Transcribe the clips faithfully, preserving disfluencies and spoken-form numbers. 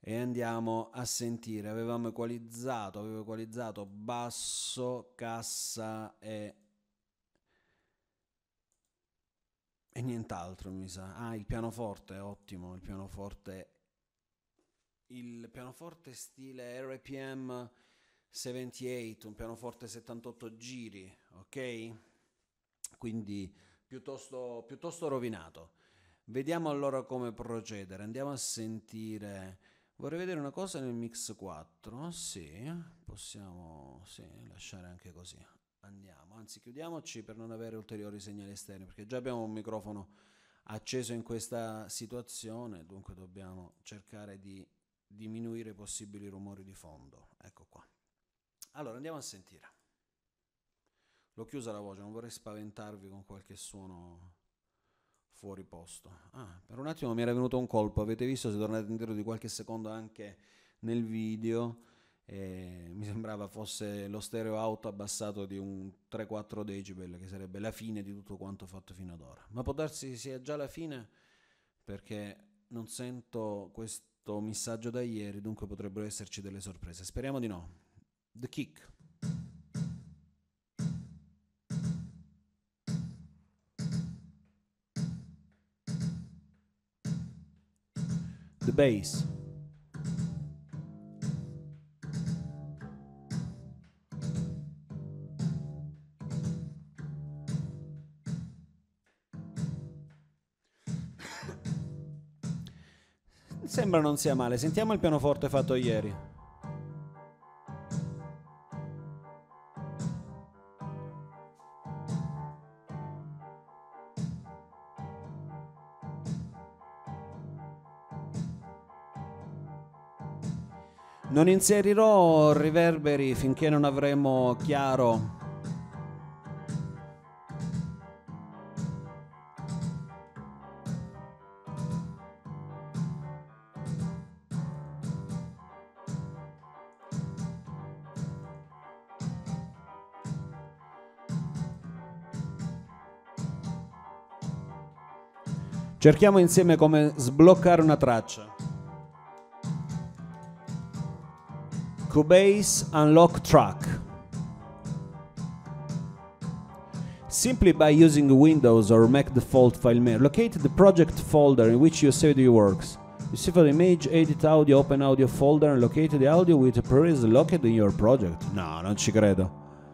e andiamo a sentire. Avevamo equalizzato, avevo equalizzato basso, cassa e, e nient'altro, mi sa. Ah, il pianoforte, ottimo, il pianoforte, il pianoforte stile R P M settantotto, un pianoforte settantotto giri, ok? Quindi piuttosto, piuttosto rovinato. Vediamo allora come procedere. Andiamo a sentire. Vorrei vedere una cosa nel mix quattro. Sì, possiamo sì, lasciare anche così. Andiamo, anzi chiudiamoci per non avere ulteriori segnali esterni, perché già abbiamo un microfono acceso in questa situazione, dunque dobbiamo cercare di diminuire i possibili rumori di fondo. Ecco qua. Allora andiamo a sentire. L'ho chiusa la voce, non vorrei spaventarvi con qualche suono fuori posto. Ah, per un attimo mi era venuto un colpo, avete visto, se tornate indietro di qualche secondo anche nel video, eh, mi sembrava fosse lo stereo auto abbassato di un tre quattro decibel, che sarebbe la fine di tutto quanto fatto fino ad ora. Ma può darsi sia già la fine, perché non sento questo missaggio da ieri, dunque potrebbero esserci delle sorprese. Speriamo di no. The Kick. The bass. Sembra non sia male. Sentiamo il pianoforte fatto ieri. Non inserirò riverberi finché non avremo chiaro Cerchiamo insieme come sbloccare una traccia. Cubase Unlock Track. Simply by using Windows or Mac default file manager, locate the project folder in which you saved your works. You save the image, edit audio, open audio folder and locate the audio with the priority located in your project. No, non ci credo.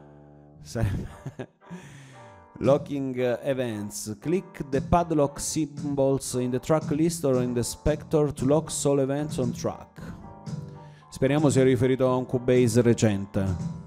Locking uh, events. Click the padlock symbols in the track list or in the spector to lock solo events on track. Speriamo sia riferito a un Cubase recente.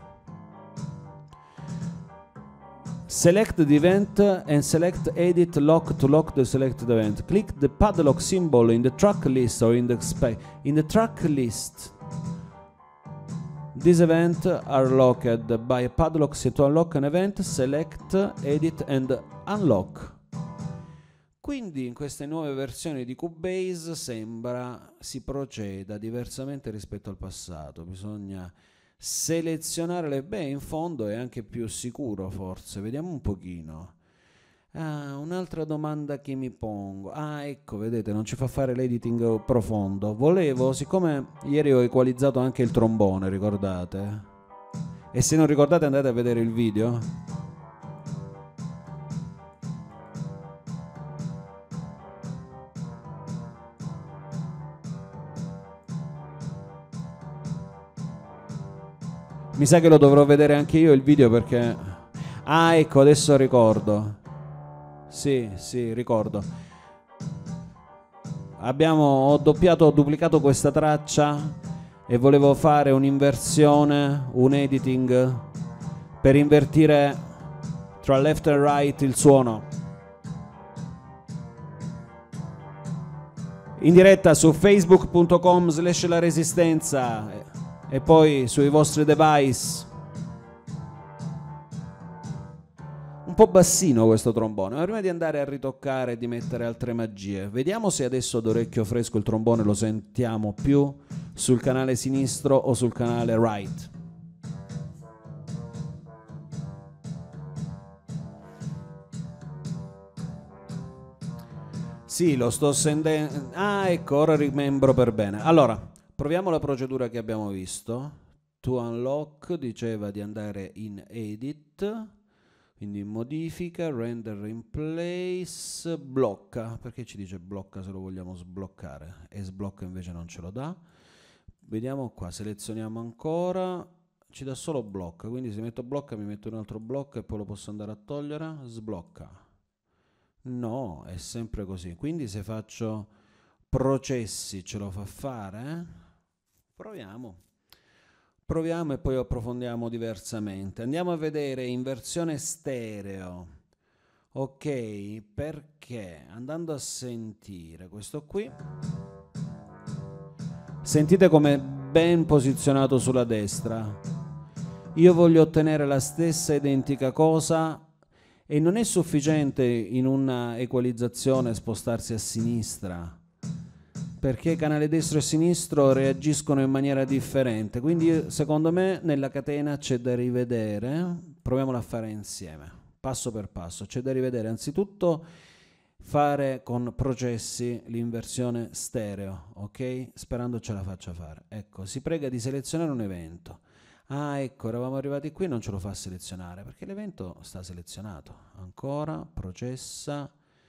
Select the event and select edit lock to lock the selected event. Click the padlock symbol in the track list or in the spec in the track list. These events are locked by a padlock. So to unlock an event, select, edit and unlock. Quindi in queste nuove versioni di Cubase sembra si proceda diversamente rispetto al passato. Bisogna selezionare le... Beh, in fondo è anche più sicuro forse. Vediamo un pochino. Ah, un'altra domanda che mi pongo. Ah, ecco, vedete, non ci fa fare l'editing profondo. Volevo, siccome ieri ho equalizzato anche il trombone, ricordate? E se non ricordate andate a vedere il video. Mi sa che lo dovrò vedere anche io il video perché... Ah, ecco, adesso ricordo. Sì, sì, ricordo. Abbiamo, ho doppiato, ho duplicato questa traccia e volevo fare un'inversione, un editing per invertire tra left e right il suono. In diretta su facebook punto com slash la resistenza e poi sui vostri device. Un po' bassino questo trombone, ma prima di andare a ritoccare e di mettere altre magie, vediamo se adesso ad orecchio fresco il trombone lo sentiamo più sul canale sinistro o sul canale right. Sì, lo sto sentendo. Ah, ecco, ora rimembro per bene. Allora, proviamo la procedura che abbiamo visto. To unlock diceva di andare in edit, quindi in modifica, render in place, blocca, perché ci dice blocca se lo vogliamo sbloccare e sblocca invece non ce lo dà. Vediamo qua, selezioniamo ancora, ci dà solo blocca, quindi se metto blocca mi metto un altro blocco e poi lo posso andare a togliere, sblocca. No, è sempre così, quindi se faccio processi ce lo fa fare? Proviamo. Proviamo e poi approfondiamo diversamente. Andiamo a vedere in versione stereo. Ok, perché andando a sentire questo qui, sentite come è ben posizionato sulla destra. Io voglio ottenere la stessa identica cosa e non è sufficiente in una equalizzazione spostarsi a sinistra, perché canale destro e sinistro reagiscono in maniera differente, quindi secondo me nella catena c'è da rivedere, proviamola a fare insieme, passo per passo, c'è da rivedere anzitutto fare con processi l'inversione stereo, ok? Sperando ce la faccia fare. Ecco, si prega di selezionare un evento. Ah, ecco, eravamo arrivati qui, non ce lo fa selezionare, perché l'evento sta selezionato. Ancora, processa...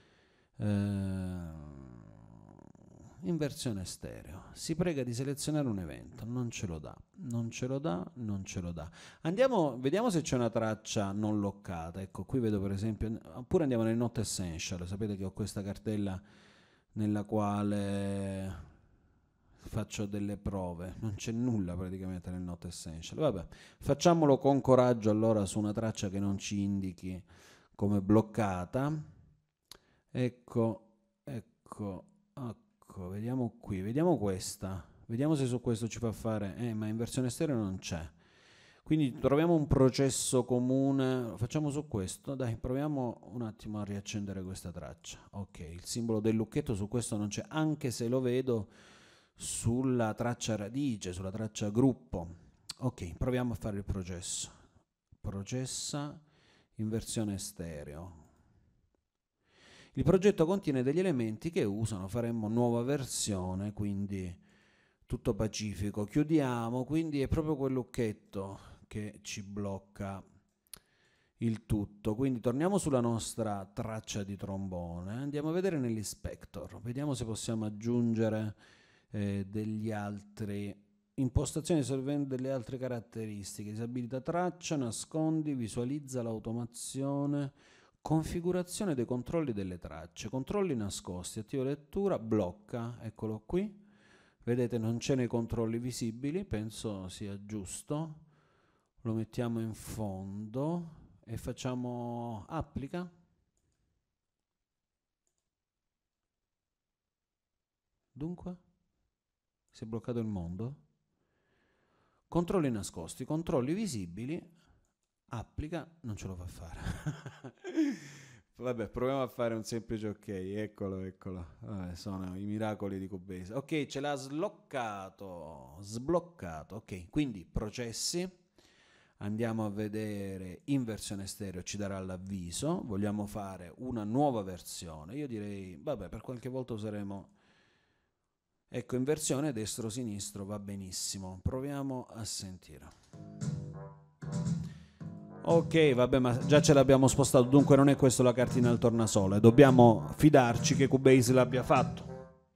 Eh, inversione stereo, si prega di selezionare un evento, non ce lo dà, non ce lo dà, non ce lo dà. Andiamo, vediamo se c'è una traccia non loccata. Ecco, qui vedo per esempio, oppure andiamo nel Not Essential, sapete che ho questa cartella nella quale faccio delle prove, non c'è nulla praticamente nel Not Essential. Vabbè, facciamolo con coraggio allora su una traccia che non ci indichi come bloccata. Ecco, ecco, ecco. Vediamo qui, vediamo questa, vediamo se su questo ci fa fare, eh, ma in versione stereo non c'è, quindi troviamo un processo comune, facciamo su questo, dai, proviamo un attimo a riaccendere questa traccia. Ok, il simbolo del lucchetto su questo non c'è, anche se lo vedo sulla traccia radice, sulla traccia gruppo. Ok, proviamo a fare il processo, processa in versione stereo. Il progetto contiene degli elementi che usano, faremmo nuova versione, quindi tutto pacifico. Chiudiamo, quindi è proprio quel lucchetto che ci blocca il tutto. Quindi torniamo sulla nostra traccia di trombone, andiamo a vedere nell'inspector, vediamo se possiamo aggiungere eh, degli altri, impostazioni servendo delle altre caratteristiche, disabilita traccia, nascondi, visualizza l'automazione, configurazione dei controlli delle tracce, controlli nascosti, attiva lettura, blocca, eccolo qui, vedete non c'è nei controlli visibili, penso sia giusto, lo mettiamo in fondo e facciamo applica, dunque si è bloccato il mondo, controlli nascosti, controlli visibili, applica, non ce lo fa fare. Vabbè, proviamo a fare un semplice ok, eccolo, eccolo. Vabbè, sono i miracoli di Cubase. Ok, ce l'ha sloccato, sbloccato. Ok, quindi processi. Andiamo a vedere in versione stereo, ci darà l'avviso. Vogliamo fare una nuova versione. Io direi, vabbè, per qualche volta useremo... Ecco, in versione destro-sinistro va benissimo. Proviamo a sentire. Ok, vabbè, ma già ce l'abbiamo spostato, dunque non è questa la cartina al tornasole, dobbiamo fidarci che Cubase l'abbia fatto.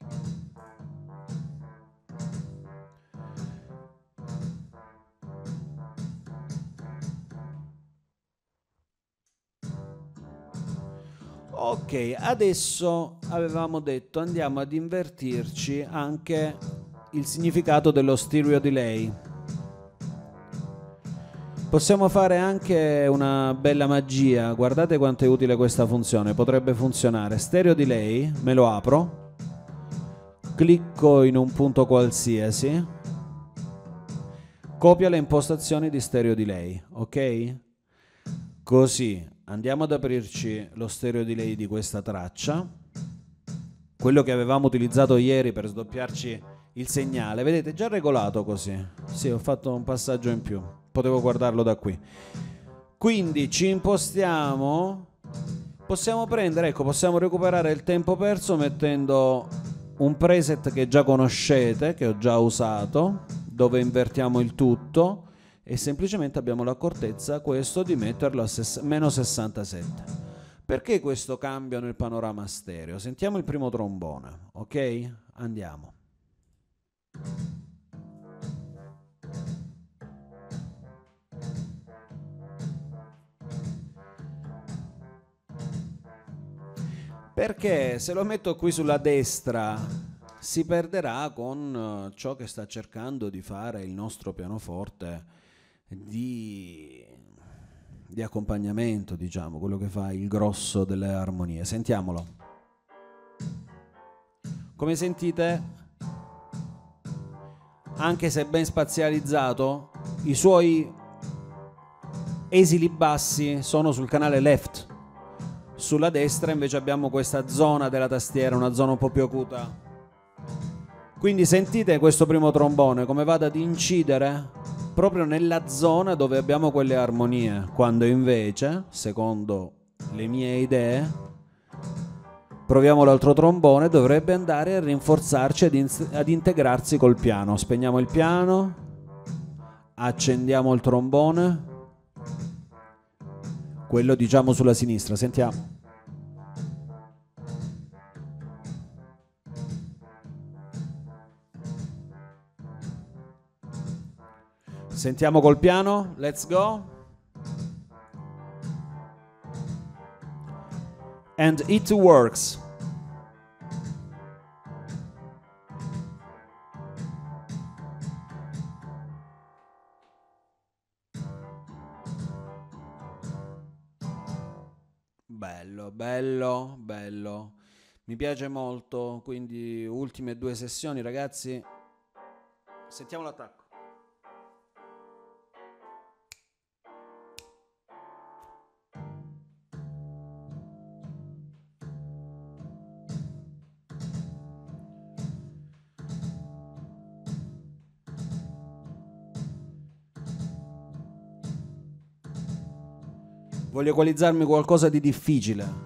Ok, adesso avevamo detto andiamo ad invertirci anche il significato dello stereo delay. Possiamo fare anche una bella magia, guardate quanto è utile questa funzione, potrebbe funzionare. Stereo delay, me lo apro, clicco in un punto qualsiasi, copia le impostazioni di stereo delay, ok? Così andiamo ad aprirci lo stereo delay di questa traccia, quello che avevamo utilizzato ieri per sdoppiarci il segnale, vedete, già regolato così. Sì, ho fatto un passaggio in più, potevo guardarlo da qui. Quindi ci impostiamo, possiamo prendere, ecco, possiamo recuperare il tempo perso mettendo un preset che già conoscete, che ho già usato, dove invertiamo il tutto e semplicemente abbiamo l'accortezza questo di metterlo a ses- meno sessantasette. Perché questo cambio nel panorama stereo? Sentiamo il primo trombone, ok? Andiamo. Perché se lo metto qui sulla destra si perderà con ciò che sta cercando di fare il nostro pianoforte di, di accompagnamento, diciamo, quello che fa il grosso delle armonie. Sentiamolo. Come sentite, anche se ben spazializzato, i suoi esili bassi sono sul canale left. Sulla destra invece abbiamo questa zona della tastiera, una zona un po' più acuta. Quindi sentite questo primo trombone come vada ad incidere proprio nella zona dove abbiamo quelle armonie, quando invece, secondo le mie idee, proviamo l'altro trombone, dovrebbe andare a rinforzarci ad, in- ad integrarsi col piano. Spegniamo il piano, accendiamo il trombone, quello diciamo sulla sinistra, sentiamo. Sentiamo col piano, let's go. And it works. Bello, bello, bello. Mi piace molto, quindi ultime due sessioni, ragazzi. Sentiamo l'attacco. Voglio equalizzarmi qualcosa di difficile.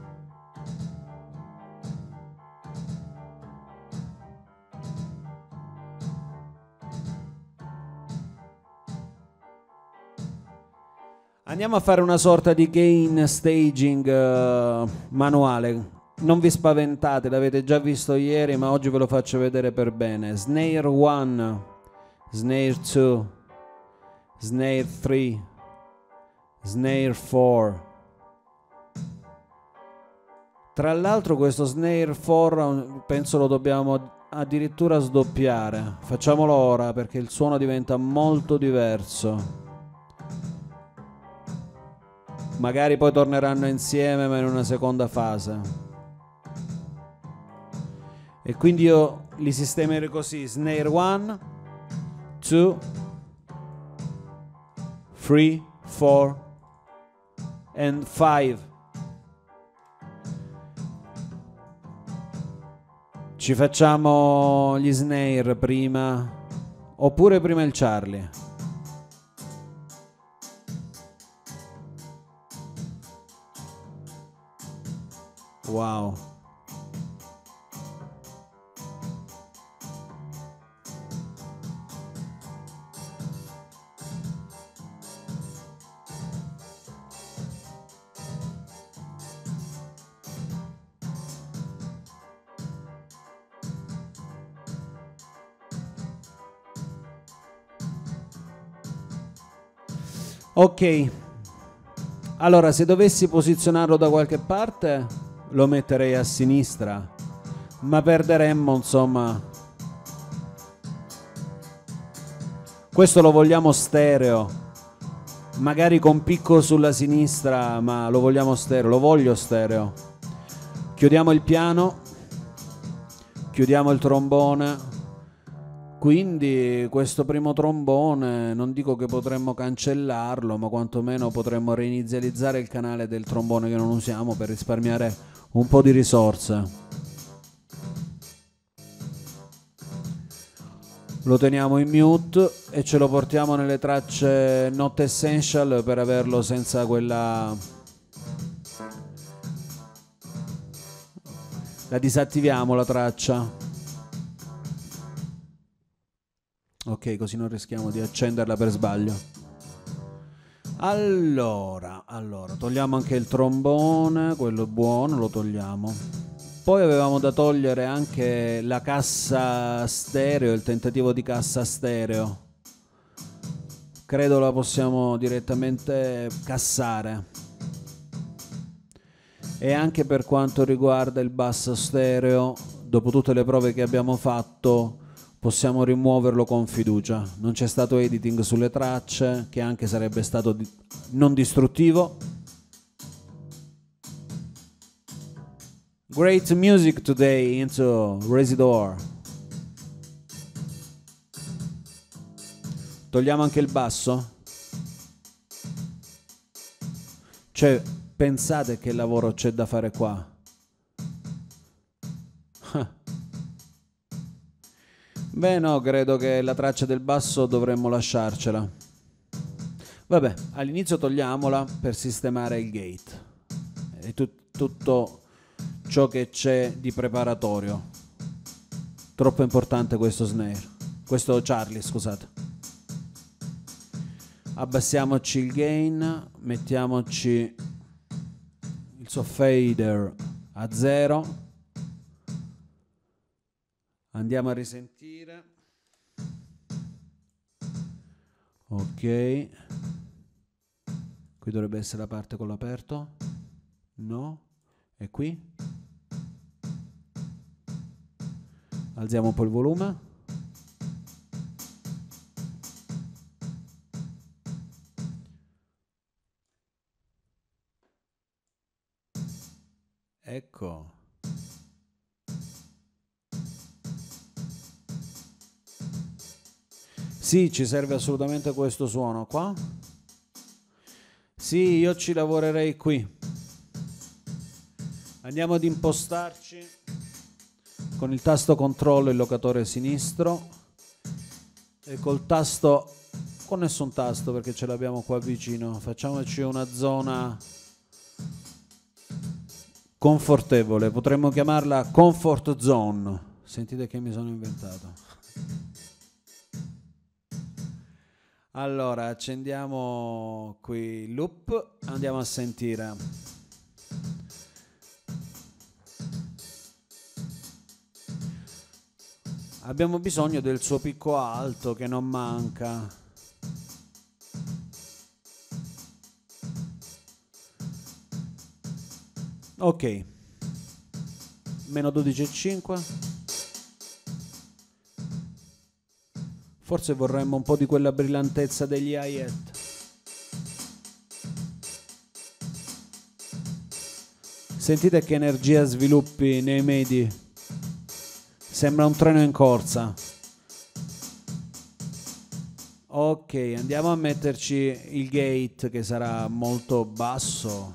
Andiamo a fare una sorta di gain staging uh, manuale. Non vi spaventate, l'avete già visto ieri, ma oggi ve lo faccio vedere per bene. Snare uno, snare due, snare tre, snare quattro. Tra l'altro questo snare quattro penso lo dobbiamo addirittura sdoppiare. Facciamolo ora perché il suono diventa molto diverso. Magari poi torneranno insieme ma in una seconda fase. E quindi io li sistemerò così: snare uno, due, tre, quattro and cinque. Ci facciamo gli snare prima oppure prima il Charlie? Wow. Ok, allora se dovessi posizionarlo da qualche parte lo metterei a sinistra, ma perderemmo, insomma. Questo lo vogliamo stereo, magari con picco sulla sinistra, ma lo vogliamo stereo, lo voglio stereo. Chiudiamo il piano, chiudiamo il trombone. Quindi questo primo trombone non dico che potremmo cancellarlo, ma quantomeno potremmo reinizializzare il canale del trombone che non usiamo per risparmiare un po' di risorse. Lo teniamo in mute e ce lo portiamo nelle tracce not essential per averlo senza quella... La disattiviamo la traccia. Ok, così non rischiamo di accenderla per sbaglio. Allora, allora, togliamo anche il trombone, quello buono, lo togliamo. Poi avevamo da togliere anche la cassa stereo, il tentativo di cassa stereo. Credo la possiamo direttamente cassare. E anche per quanto riguarda il basso stereo, dopo tutte le prove che abbiamo fatto, possiamo rimuoverlo con fiducia. Non c'è stato editing sulle tracce, che anche sarebbe stato di- non distruttivo. Great music today into Residor. Togliamo anche il basso? Cioè, pensate che lavoro c'è da fare qua? Beh no, credo che la traccia del basso dovremmo lasciarcela. Vabbè, all'inizio togliamola per sistemare il gate. E tut- tutto ciò che c'è di preparatorio. Troppo importante questo snare. Questo Charlie, scusate. Abbassiamoci il gain, mettiamoci il suo fader a zero. Andiamo a risentire. Ok. Qui dovrebbe essere la parte con l'aperto. No. E qui? Alziamo un po' il volume. Ecco. Sì, ci serve assolutamente questo suono qua. Sì, io ci lavorerei qui. Andiamo ad impostarci con il tasto controllo il locatore sinistro e col tasto, con nessun tasto perché ce l'abbiamo qua vicino, facciamoci una zona confortevole, potremmo chiamarla comfort zone. Sentite che mi sono inventato. Allora, accendiamo qui il loop, andiamo a sentire. Abbiamo bisogno del suo picco alto che non manca. Ok. Meno dodici virgola cinque. Forse vorremmo un po' di quella brillantezza degli hi-hat. Sentite che energia sviluppi nei medi. Sembra un treno in corsa. Ok, andiamo a metterci il gate che sarà molto basso.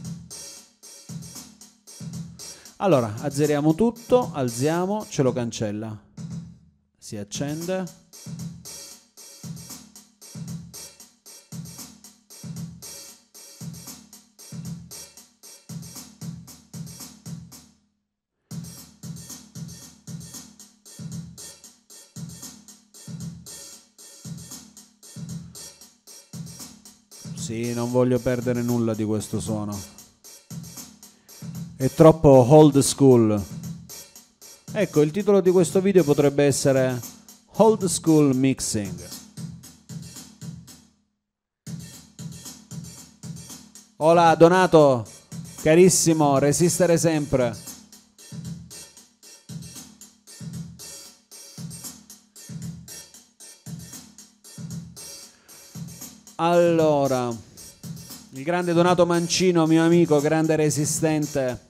Allora, azzeriamo tutto, alziamo, ce lo cancella. Si accende. Sì, non voglio perdere nulla di questo suono. È troppo old school. Ecco, il titolo di questo video potrebbe essere Old School Mixing. Hola Donato, carissimo, resistere sempre. Allora, il grande Donato Mancino, mio amico, grande resistente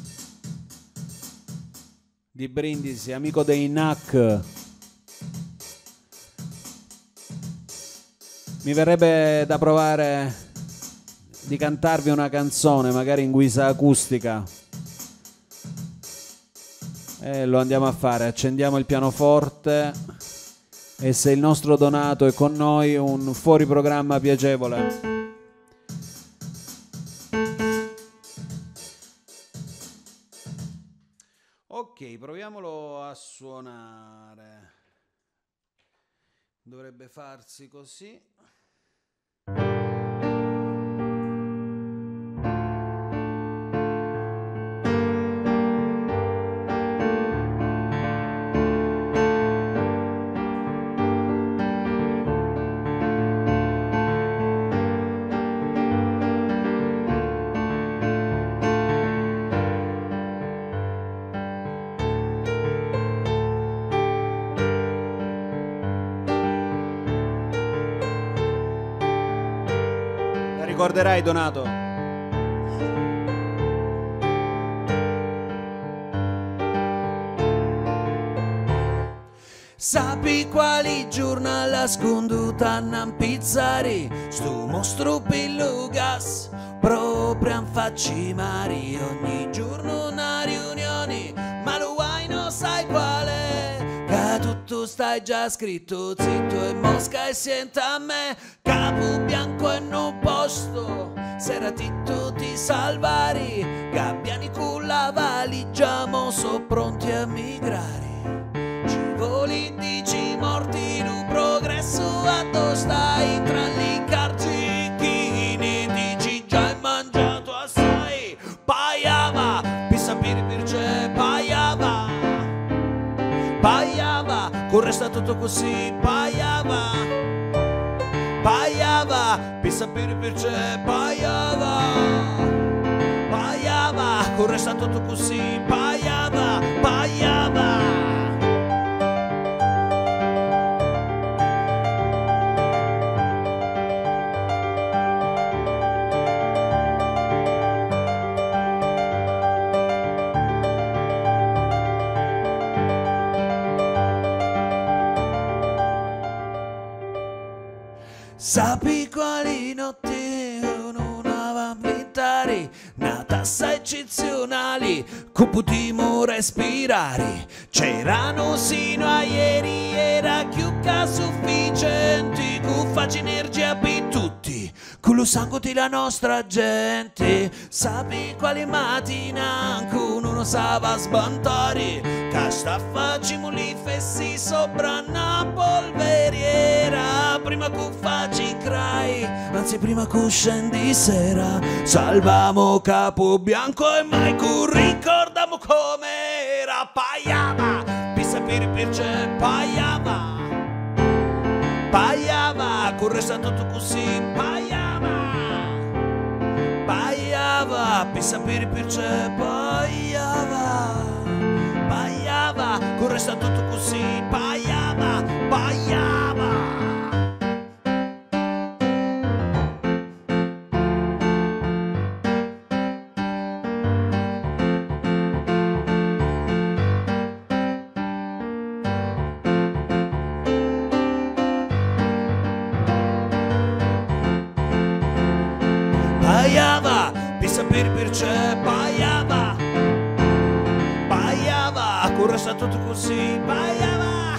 di Brindisi, amico dei N A C. Mi verrebbe da provare di cantarvi una canzone, magari in guisa acustica. E lo andiamo a fare, accendiamo il pianoforte e se il nostro Donato è con noi, un fuori programma piacevole. Ok, proviamolo a suonare. dovrebbe farsi così. Ricorderai, Donato. Sappi quali giornali a sconduta non pizzari, sto mostro pillugas proprio a facci mari, ogni giorno una riunione, ma lo vuoi non sai quale, che tutto stai già scritto, zitto e mosca e senta a me, capo bianco e non posto, serati tutti salvari, gabbiani con la valigia, mo so pronti a migrare. Voli dici morti in un progresso a dove stai tra gli cartichini, dici già hai mangiato assai, paiava, pissa piri pirce, paiava, paiava, corre sta tutto così, paiava, paiava, pissa piri pirce, paiava, paiava, corre sta tutto così, paiava, paiava. Sappi quali notti non avevamo inventare, una tassa eccezionali, che potremmo respirare, c'erano sino a ieri, era più che sufficienti, che faccia energia per tutti, con lo sangue della nostra gente. Sappi quali mattina che non sapeva sbantare, che sta facciamo li fessi sopra una polveriera, prima che facci crai, anzi prima che scendi sera, salvamo capo bianco e mai che ricordiamo com'era, paiava, pissa piri pirce, paiava, paiava, corre sta tutto così, paiava, paiava, pissa piri pirce, paiava, paiava, corre sta tutto così, paiava, paiava. Paiava, pissa piri pirce, paiava, paiava, corre sta tutto così, paiava,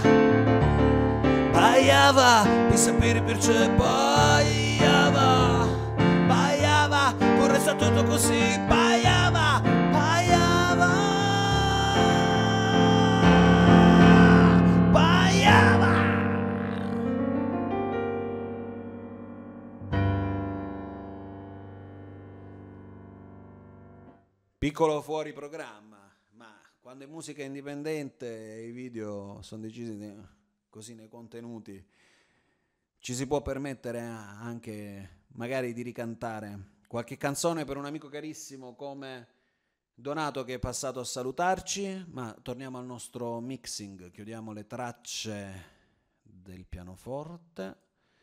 paiava, pissa piri pirce, paiava, paiava, corre sta tutto così, paiava, paiava, paiava. Piccolo fuori programma, ma quando è musica indipendente e i video sono decisi così nei contenuti, ci si può permettere anche magari di ricantare qualche canzone per un amico carissimo come Donato che è passato a salutarci, ma torniamo al nostro mixing, chiudiamo le tracce del pianoforte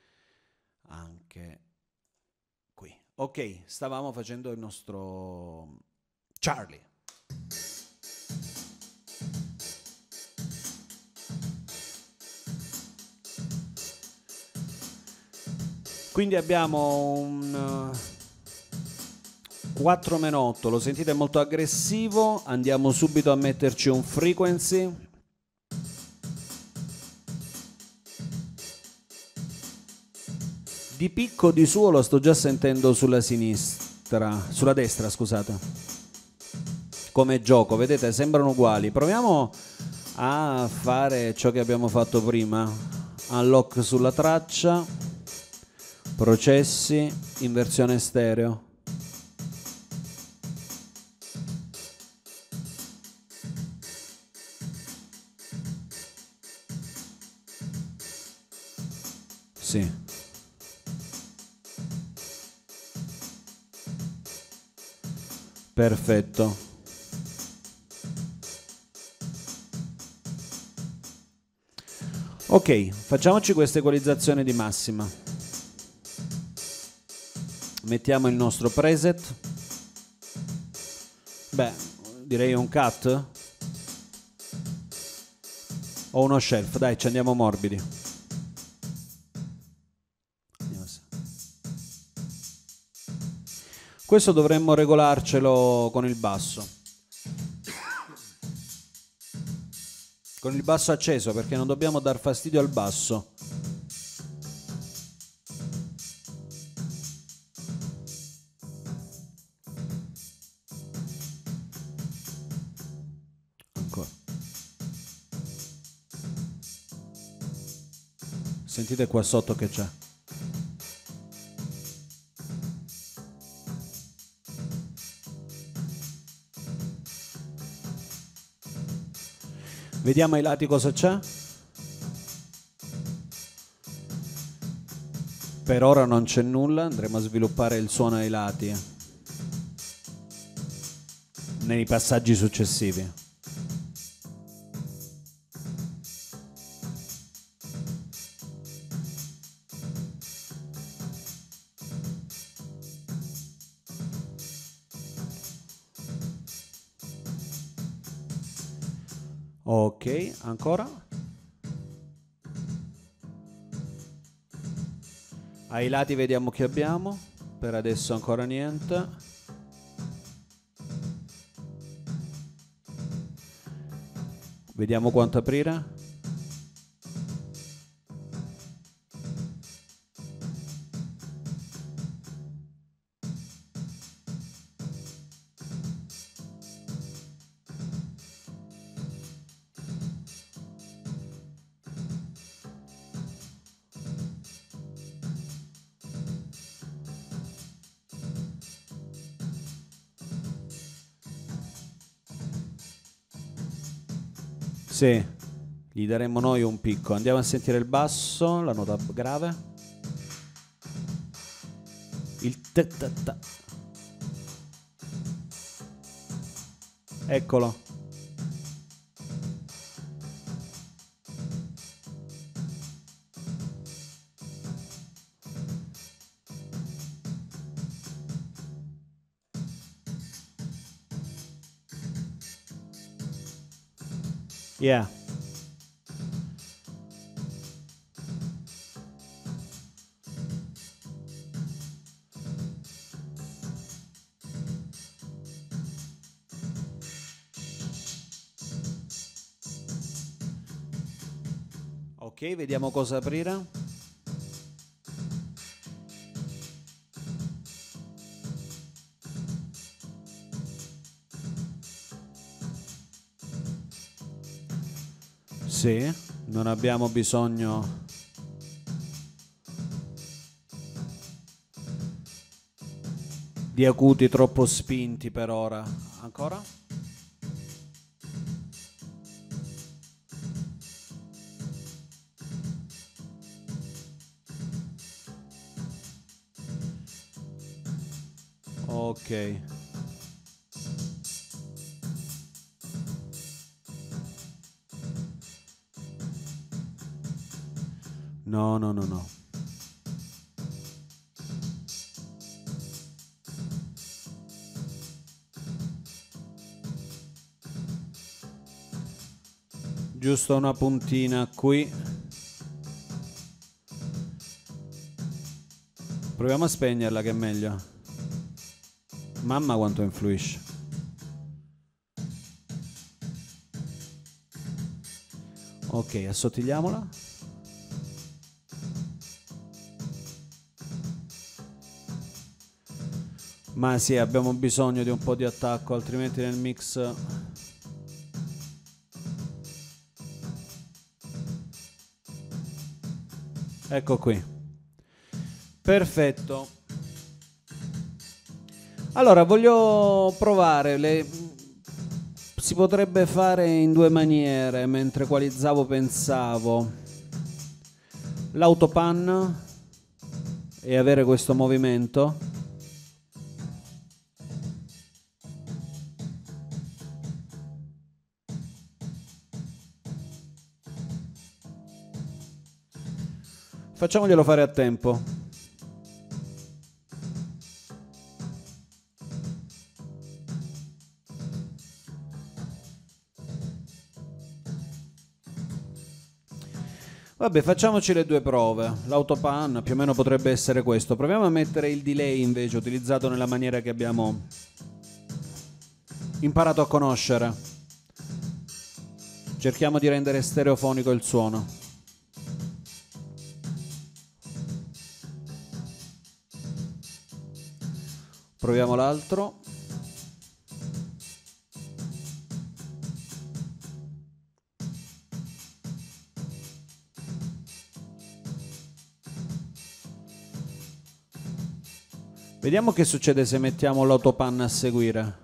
anche qui. Ok, stavamo facendo il nostro Charlie. Quindi abbiamo un quattro meno otto, lo sentite molto aggressivo, andiamo subito a metterci un frequency. Di picco di suo lo sto già sentendo sulla sinistra, sulla destra, scusate. Come gioco, vedete, sembrano uguali. Proviamo a fare ciò che abbiamo fatto prima. Unlock sulla traccia, processi in versione stereo. Sì. Perfetto. Ok, facciamoci questa equalizzazione di massima. Mettiamo il nostro preset. Beh, direi un cut o uno shelf. Dai, ci andiamo morbidi. Questo dovremmo regolarcelo con il basso. Con il basso acceso, perché non dobbiamo dar fastidio al basso. Ancora. Sentite qua sotto che c'è. Vediamo ai lati cosa c'è. Per ora non c'è nulla, andremo a sviluppare il suono ai lati nei passaggi successivi. Ok, ancora. Ai lati vediamo che abbiamo. Per adesso ancora niente. Vediamo quanto aprire. Sì, gli daremo noi un picco. Andiamo a sentire il basso, la nota grave. Il t-t-t. Eccolo. Yeah. Ok, vediamo cosa aprire. Sì, non abbiamo bisogno di acuti troppo spinti per ora. Ancora? Ok. No, no, no, no. Giusto una puntina qui. Proviamo a spegnerla che è meglio. Mamma quanto influisce. Ok, assottigliamola. Ma sì, abbiamo bisogno di un po' di attacco, altrimenti nel mix... Ecco qui. Perfetto. Allora, voglio provare. Le... Si potrebbe fare in due maniere, mentre equalizzavo pensavo. L'autopan e avere questo movimento. Facciamoglielo fare a tempo. Vabbè, facciamoci le due prove. L'autopan più o meno potrebbe essere questo. Proviamo a mettere il delay invece, utilizzato nella maniera che abbiamo imparato a conoscere. Cerchiamo di rendere stereofonico il suono. Proviamo l'altro. Vediamo che succede se mettiamo l'autopan a seguire.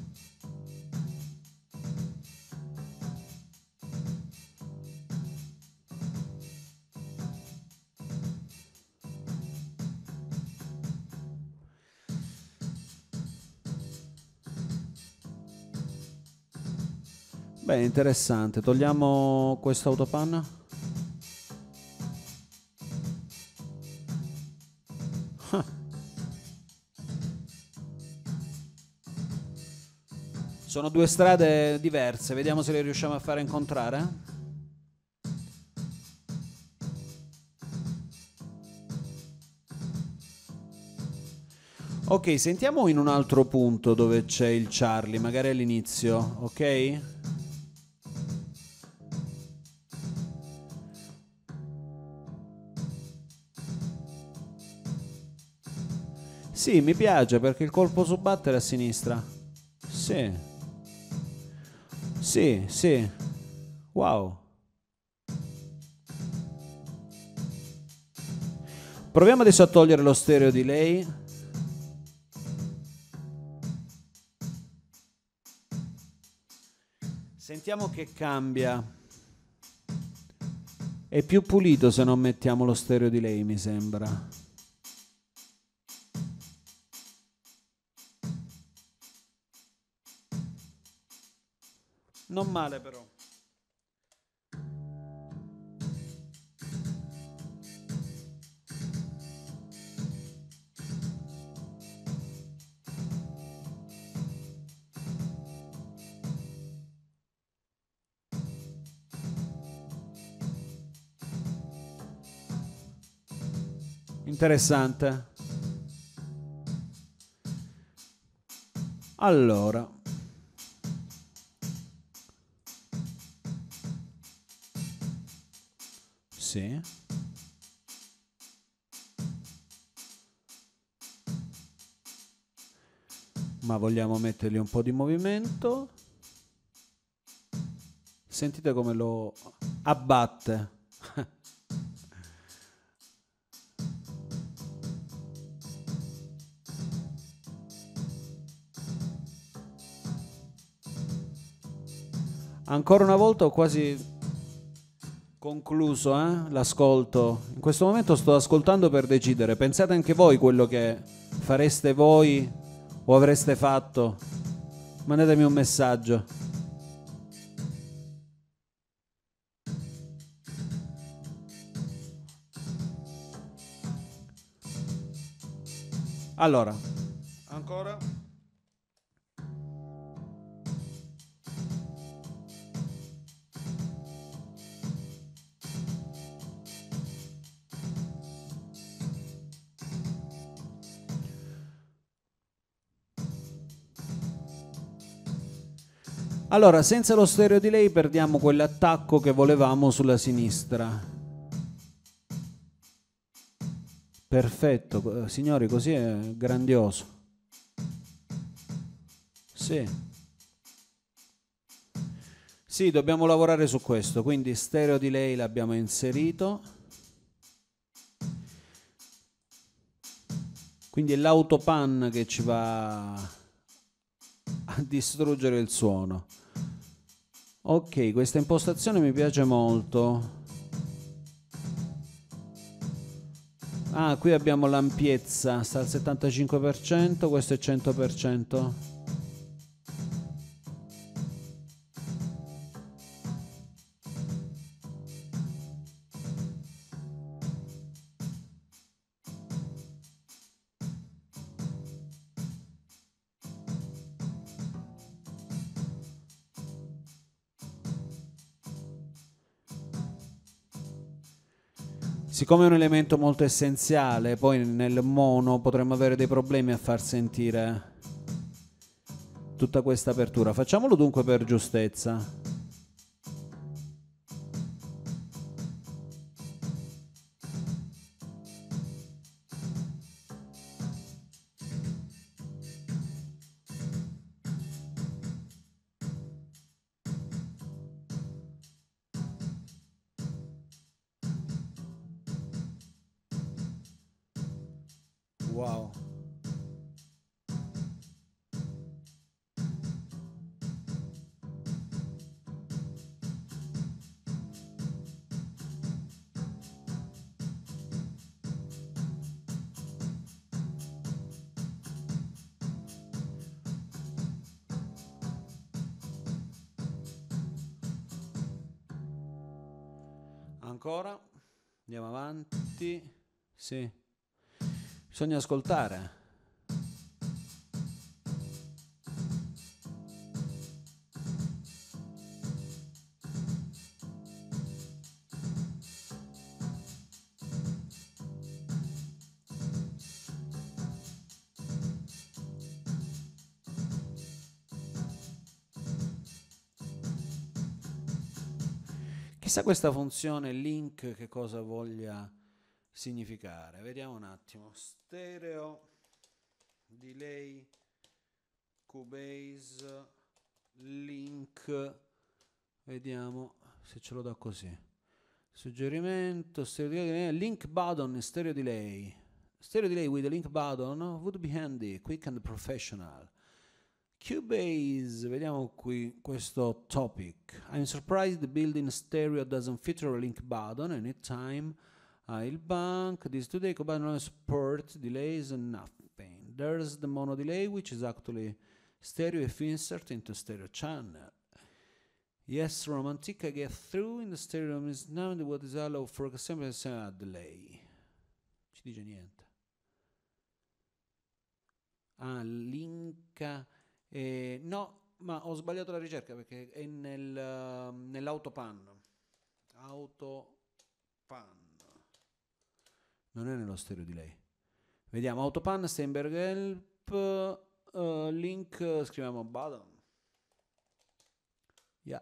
Beh, interessante. Togliamo questo autopan. Ah. Sono due strade diverse, vediamo se le riusciamo a fare incontrare. Ok, sentiamo in un altro punto dove c'è il Charlie, magari all'inizio, ok? Sì, mi piace perché il colpo su battere è a sinistra. Sì. Sì, sì. Wow. Proviamo adesso a togliere lo stereo delay. Sentiamo che cambia. È più pulito se non mettiamo lo stereo delay, mi sembra. Non male però. Interessante. Allora. Sì. Ma vogliamo mettergli un po' di movimento. Sentite come lo abbatte. Ancora una volta ho quasi concluso eh, l'ascolto. In questo momento sto ascoltando per decidere. Pensate anche voi quello che fareste voi o avreste fatto. Mandatemi un messaggio. Allora, ancora? Allora, senza lo stereo delay perdiamo quell'attacco che volevamo sulla sinistra. Perfetto, signori, così è grandioso. Sì. Sì, dobbiamo lavorare su questo, quindi stereo delay l'abbiamo inserito. Quindi è l'autopan che ci va a distruggere il suono. Ok, questa impostazione mi piace molto. Ah, qui abbiamo l'ampiezza, sta al settantacinque per cento, questo è cento per cento. Siccome è un elemento molto essenziale, poi nel mono potremmo avere dei problemi a far sentire tutta questa apertura. Facciamolo dunque per giustezza. Wow. Ancora, andiamo avanti. Sì, bisogna ascoltare. Chissà questa funzione link che cosa voglia significare. Vediamo un attimo. Stereo, delay, Cubase, link. Vediamo se ce lo dà così. Suggerimento, stereo delay, link button, stereo delay. Stereo delay with a link button would be handy, quick and professional. Cubase, vediamo qui questo topic. I'm surprised the built-in stereo doesn't feature a link button anytime. Uh, il bank, this today Cubase support delays and nothing. There's the mono delay, which is actually stereo if insert into stereo channel. Yes, romantic, I get through in the stereo is now what is allowed for example a delay. Ci dice niente. Ah, linka. Eh, no, ma ho sbagliato la ricerca perché è nel, uh, nell'autopan. Autopan. Non è nello stereo delay. Vediamo, autopan, Steinberg help, uh, link, scriviamo button. Yeah.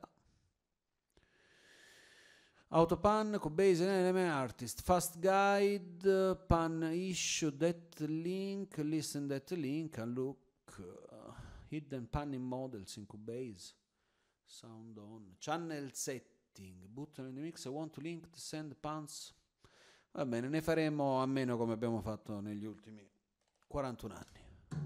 Autopan, Cubase, L M Artist, Fast Guide, Pan Issue, that link, listen that link, and look. Hidden panning models in Cubase, sound on, channel setting, button in the mix, I want to link to send pans. Va bene, ne faremo a meno come abbiamo fatto negli ultimi quarantuno anni.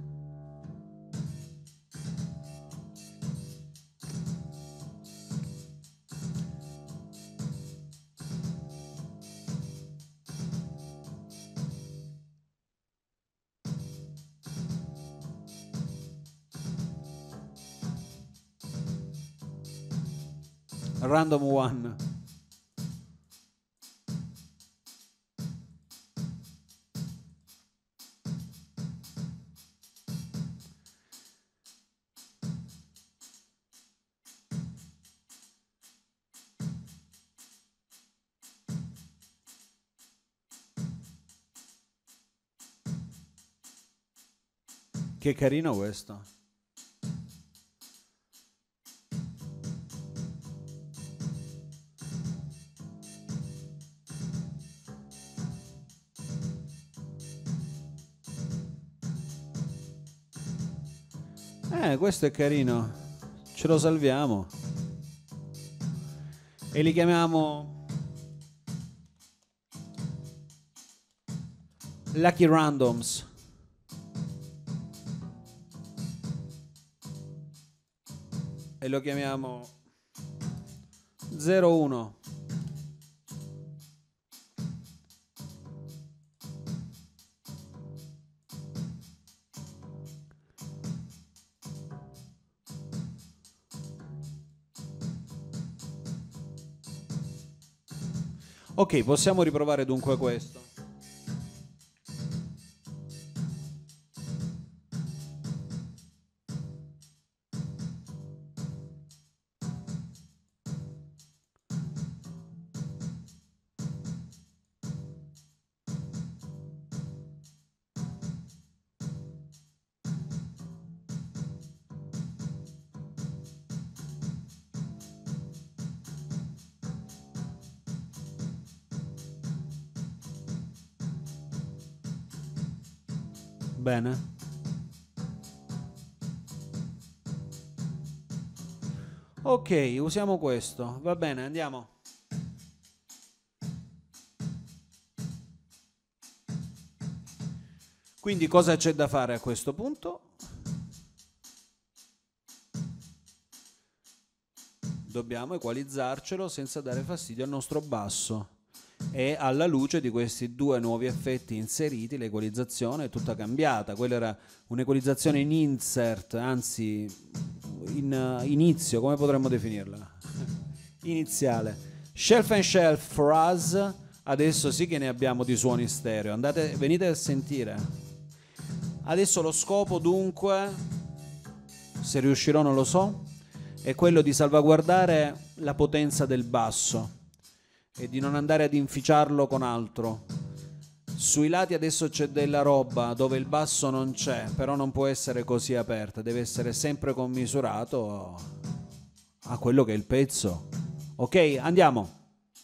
Random one. Che carino questo. Eh, questo è carino. Ce lo salviamo. E li chiamiamo Lucky Randoms. e lo chiamiamo zero uno. Ok, possiamo riprovare dunque questo. Bene. Ok, usiamo questo. Va bene, andiamo. Quindi cosa c'è da fare a questo punto? Dobbiamo equalizzarcelo senza dare fastidio al nostro basso. E alla luce di questi due nuovi effetti inseriti, l'equalizzazione è tutta cambiata. Quella era un'equalizzazione in insert, anzi in uh, inizio, come potremmo definirla? Iniziale. Shelf and Shelf for us, adesso sì che ne abbiamo di suoni stereo. Andate, venite a sentire. Adesso lo scopo dunque, se riuscirò non lo so, è quello di salvaguardare la potenza del basso e di non andare ad inficiarlo con altro. Sui lati adesso c'è della roba dove il basso non c'è, però non può essere così aperta, deve essere sempre commisurato a quello che è il pezzo. Ok, andiamo.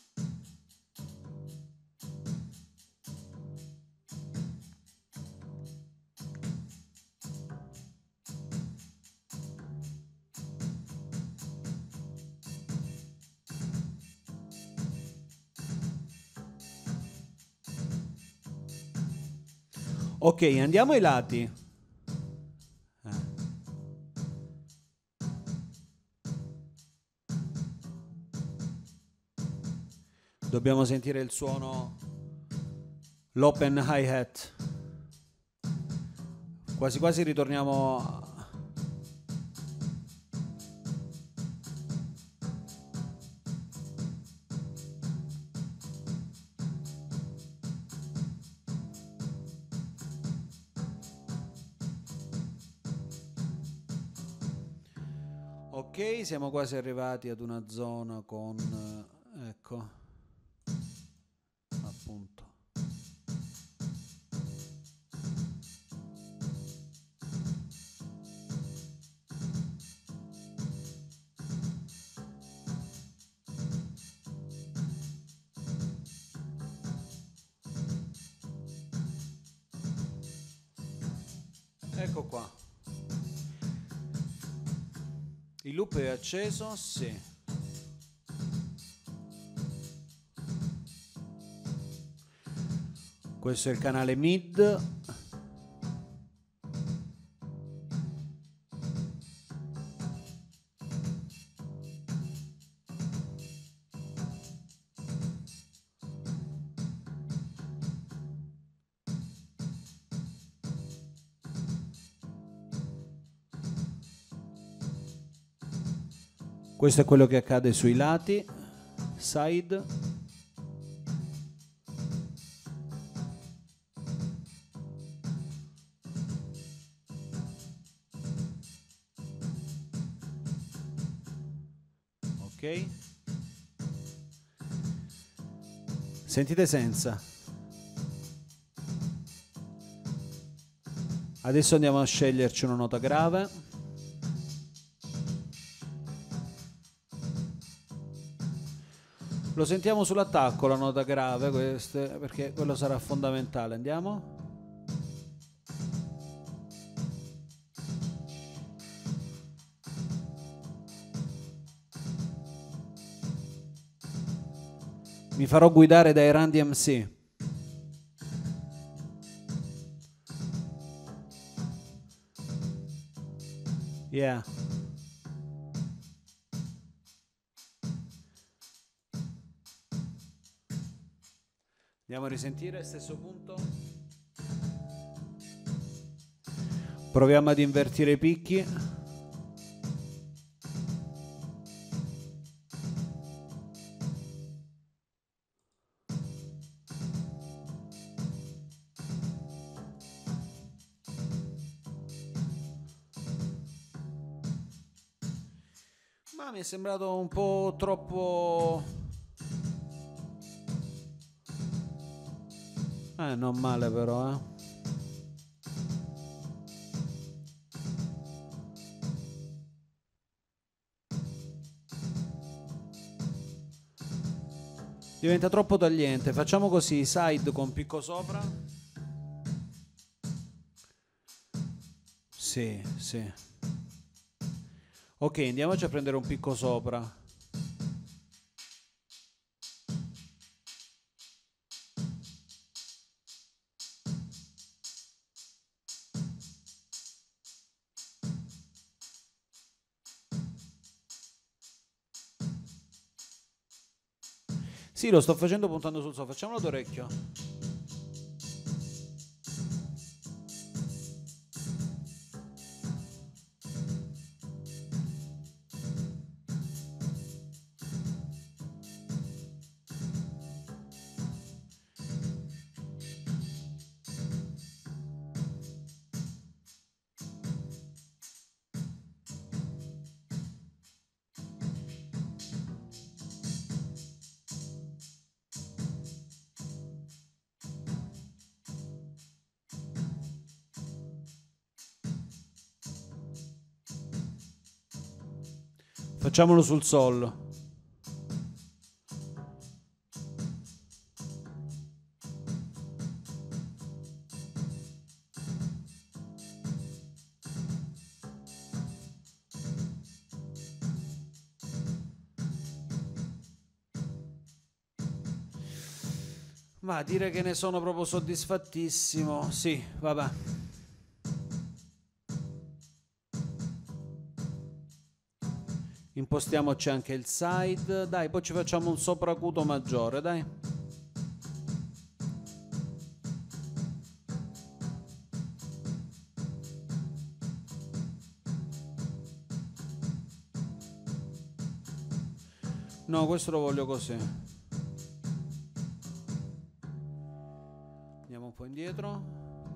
Ok, andiamo ai lati. Eh. Dobbiamo sentire il suono, l'open hi-hat. Quasi quasi ritorniamo a... Ok, siamo quasi arrivati ad una zona con, ecco, appunto. Ecco qua. Il loop è acceso? Sì. Questo è il canale mid. Questo è quello che accade sui lati, side. Ok. Sentite senza. Adesso andiamo a sceglierci una nota grave. Lo sentiamo sull'attacco la nota grave, queste, perché quello sarà fondamentale. Andiamo. Mi farò guidare dai Run D M C. Yeah. Andiamo a risentire, stesso punto. Proviamo ad invertire i picchi. Ma mi è sembrato un po' troppo... Eh, non male però, eh. Diventa troppo tagliente. Facciamo così, side con picco sopra. Sì, sì. Ok, andiamoci a prendere un picco sopra. Sì, lo sto facendo puntando sul so. Facciamolo ad orecchio. Facciamolo sul sol. Ma dire che ne sono proprio soddisfattissimo. Sì, vabbè. Impostiamoci anche il side. Dai, poi ci facciamo un sopracuto maggiore, dai. No, questo lo voglio così. Andiamo un po' indietro.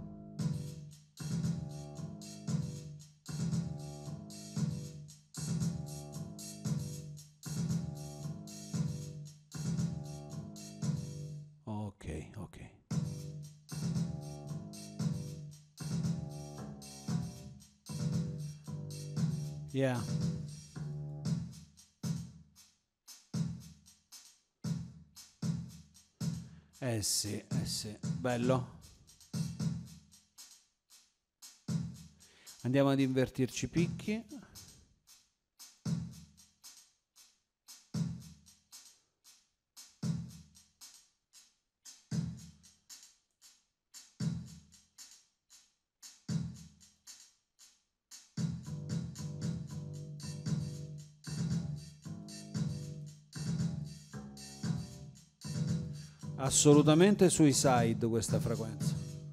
Ok, ok. Yeah. Eh sì, eh sì. Bello. Andiamo ad invertirci i picchi. Assolutamente sui side questa frequenza.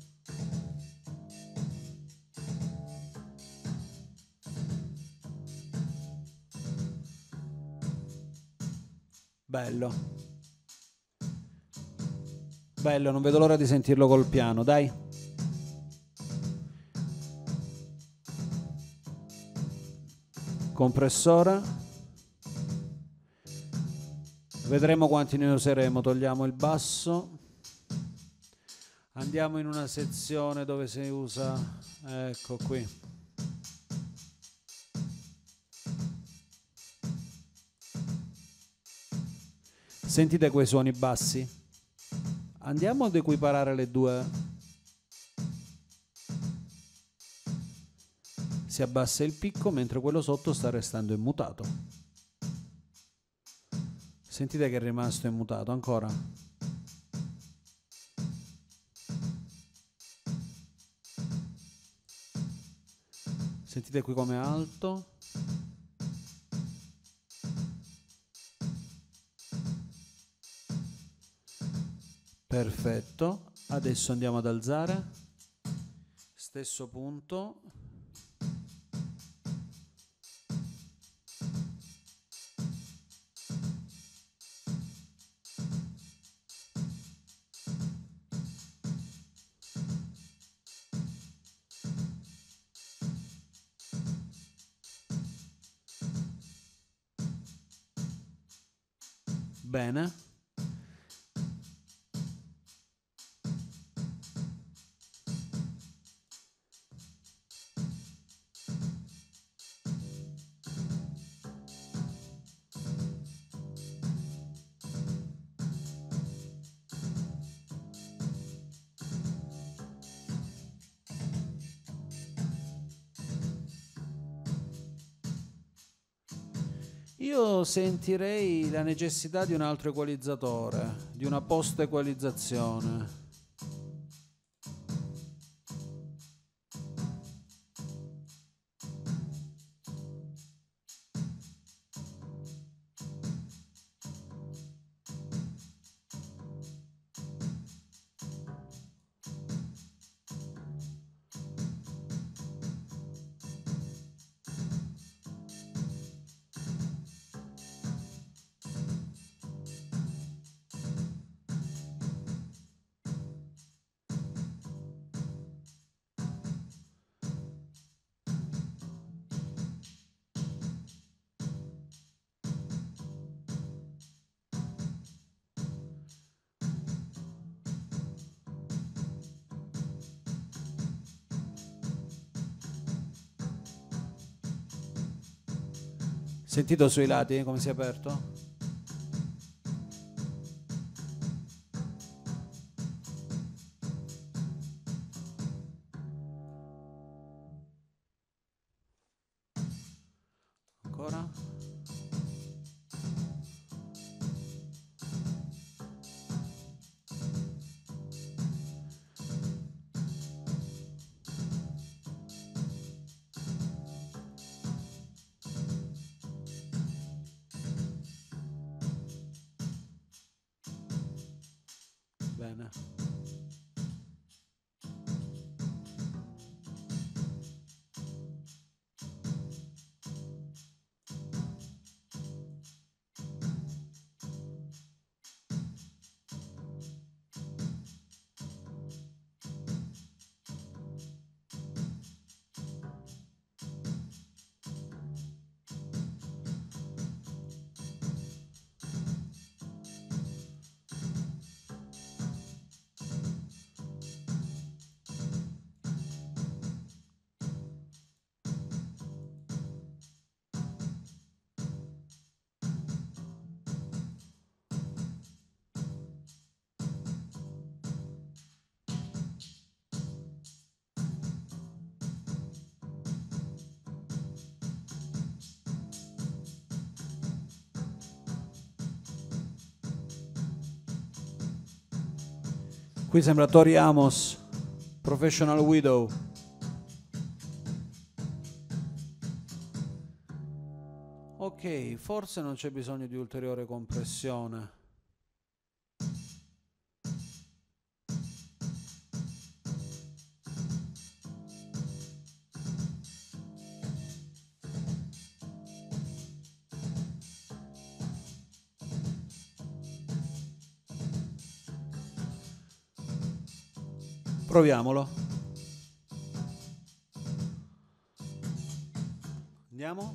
Bello. Bello, non vedo l'ora di sentirlo col piano, dai. Compressore. Vedremo quanti ne useremo. Togliamo il basso. Andiamo in una sezione dove si usa, ecco qui. Sentite quei suoni bassi? Andiamo ad equiparare le due. Si abbassa il picco mentre quello sotto sta restando immutato. Sentite che è rimasto immutato ancora. Sentite qui come è alto. Perfetto, adesso andiamo ad alzare, stesso punto. Bene. Io sentirei la necessità di un altro equalizzatore, di una post-equalizzazione. Sentito sui lati come si è aperto? Ancora? Bene. Qui sembra Tori Amos, Professional Widow. Ok, forse non c'è bisogno di ulteriore compressione. Proviamolo. Andiamo?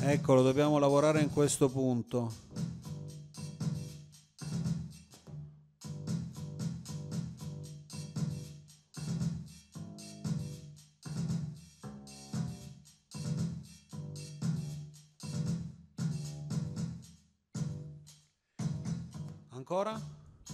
Eccolo, dobbiamo lavorare in questo punto. Ancora?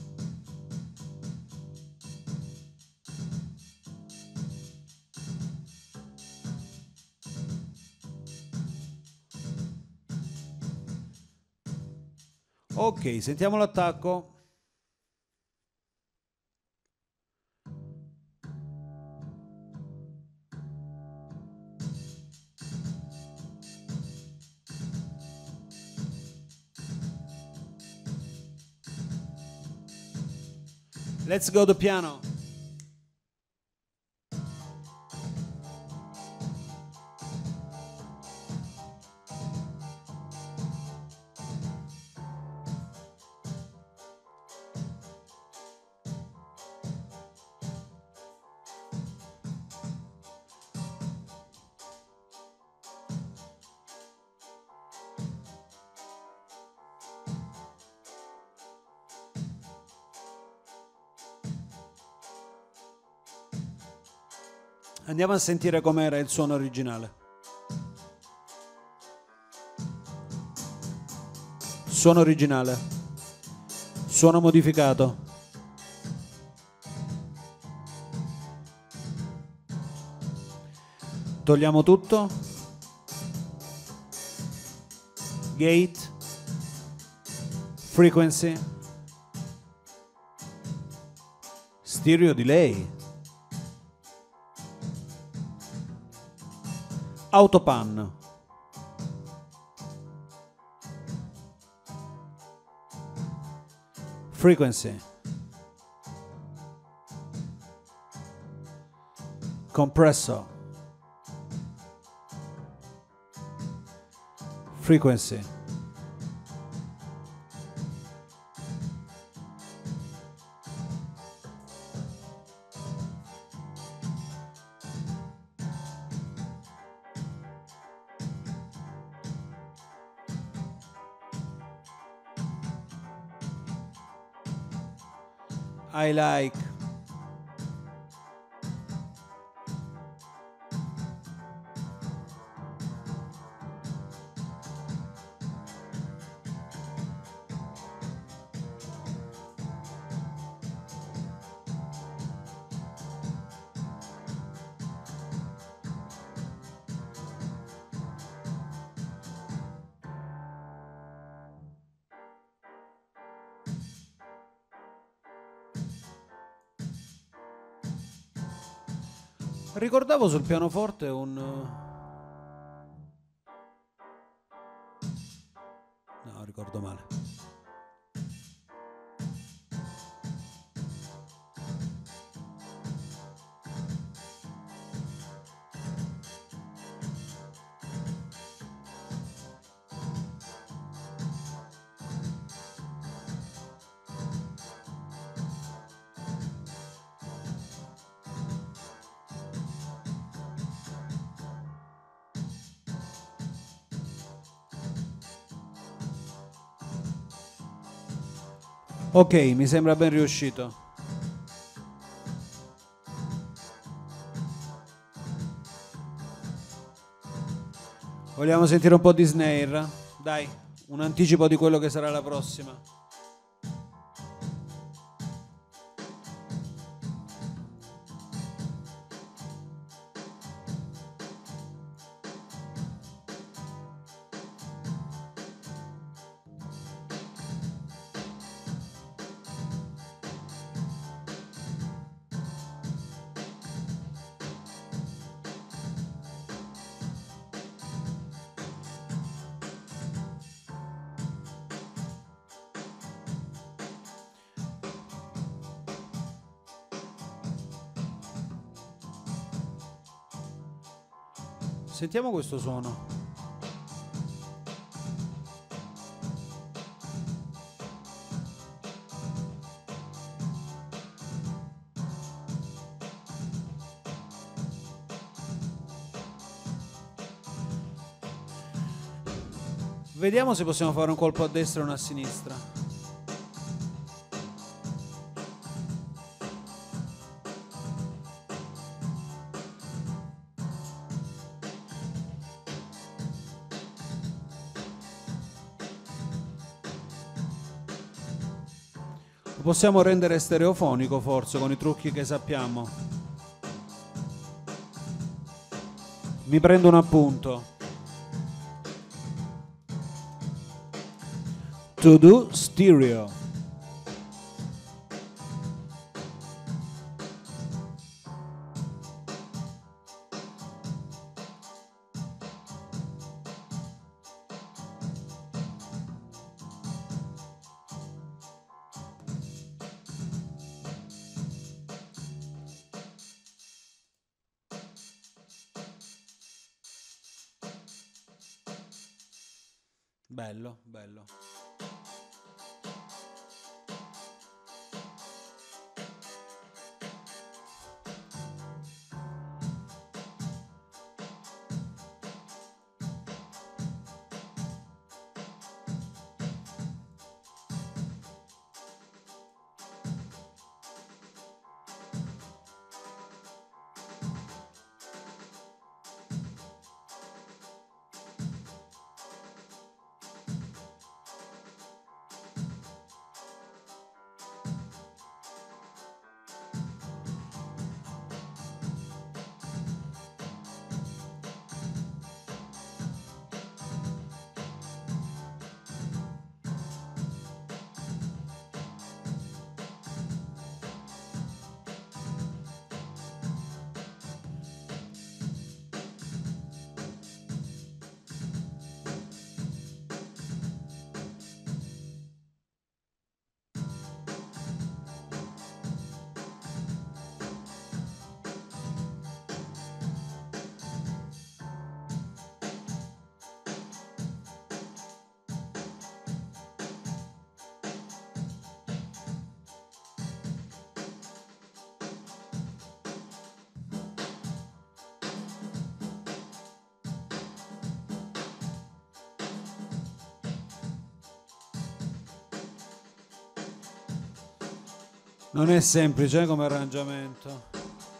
Ok, sentiamo l'attacco. Let's go the piano. Andiamo a sentire com'era il suono originale. Suono originale. Suono modificato. Togliamo tutto. Gate. Frequency. Stereo delay. Autopan. Frequency. Compressor. Frequency. I like. Ricordavo sul pianoforte un... No, ricordo male. Ok, mi sembra ben riuscito. Vogliamo sentire un po' di snare? Dai, un anticipo di quello che sarà la prossima. Sentiamo questo suono. Vediamo se possiamo fare un colpo a destra e uno a sinistra. Lo possiamo rendere stereofonico forse con i trucchi che sappiamo. Mi prendo un appunto. To do stereo. Bello, bello. Non è semplice eh, come arrangiamento.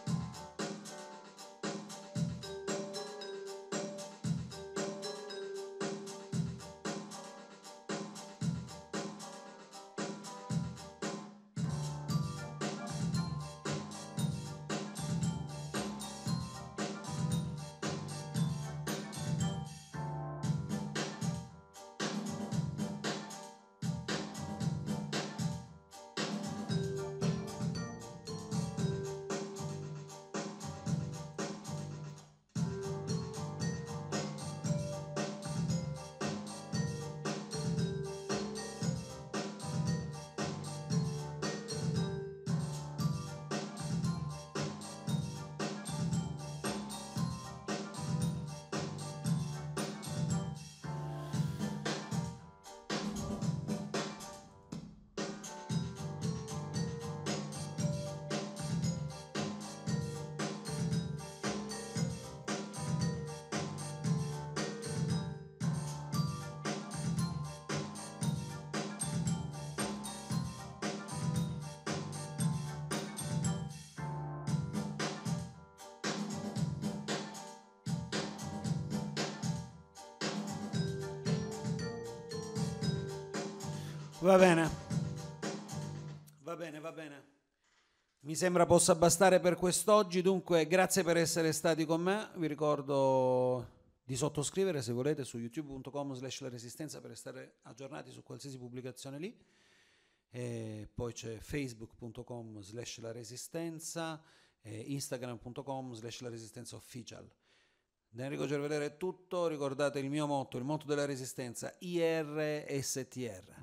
Va bene, va bene, va bene. Mi sembra possa bastare per quest'oggi, dunque grazie per essere stati con me. Vi ricordo di sottoscrivere se volete su youtube punto com slash la resistenza per restare aggiornati su qualsiasi pubblicazione lì. E poi c'è facebook punto com slash la resistenza e instagram punto com slash la resistenza official. Da Enrico Cervellera è tutto, ricordate il mio motto, il motto della resistenza I R S T R.